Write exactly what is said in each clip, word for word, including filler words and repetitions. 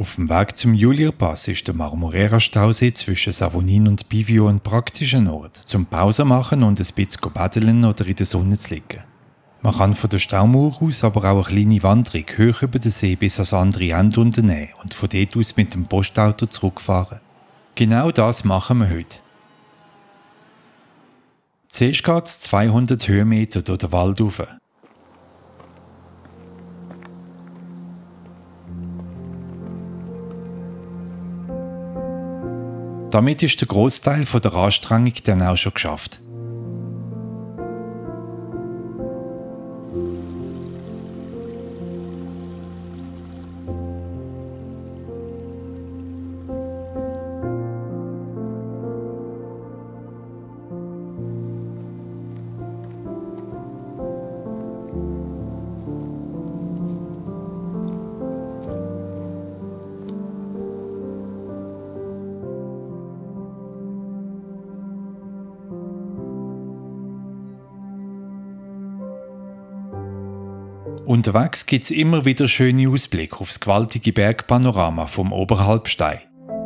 Auf dem Weg zum Julierpass ist der Marmorera Stausee zwischen Savognin und Bivio ein praktischer Ort, zum Pause machen und ein bisschen baden oder in der Sonne zu liegen. Man kann von der Staumauer aus aber auch eine kleine Wanderung hoch über den See bis ans andere Ende unternehmen und von dort aus mit dem Postauto zurückfahren. Genau das machen wir heute. Zuerst geht es zweihundert Höhenmeter durch den Wald rauf. Damit ist der Grossteil der Anstrengung dann auch schon geschafft. Unterwegs gibt es immer wieder schöne Ausblicke auf das gewaltige Bergpanorama vom Oberhalbstein.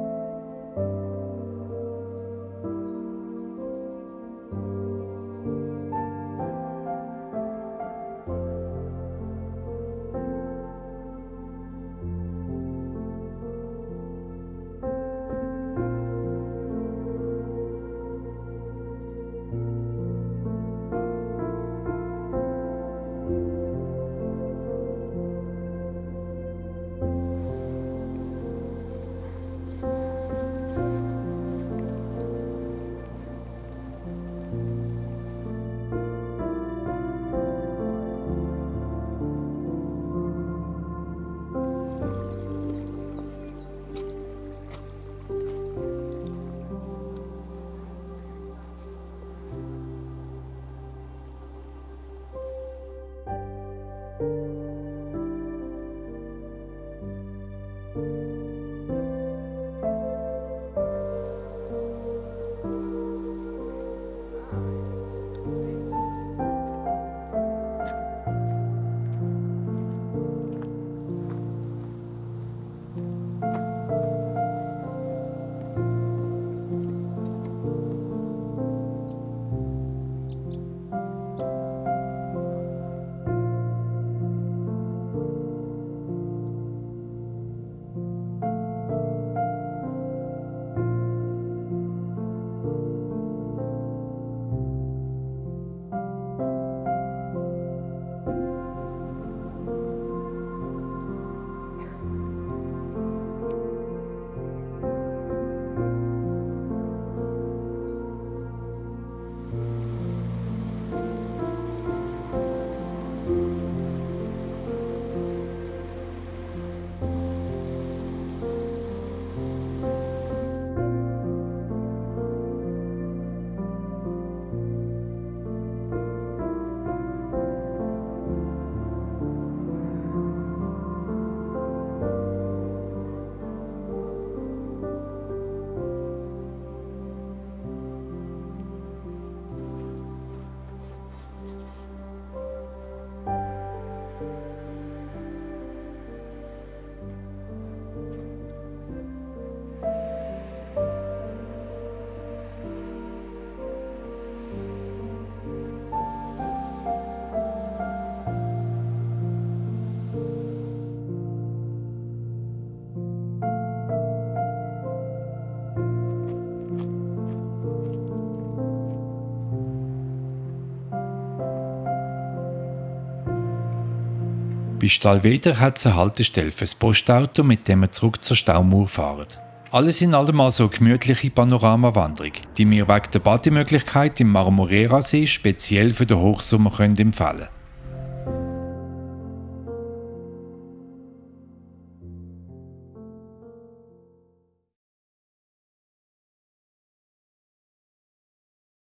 Bei Stallweder hat es eine Haltestelle für das Postauto, mit dem wir zurück zur Staumauer fahren. Alles in allem also eine gemütliche Panoramawanderung, die wir wegen der Bademöglichkeit im Marmorera See speziell für den Hochsommer empfehlen können.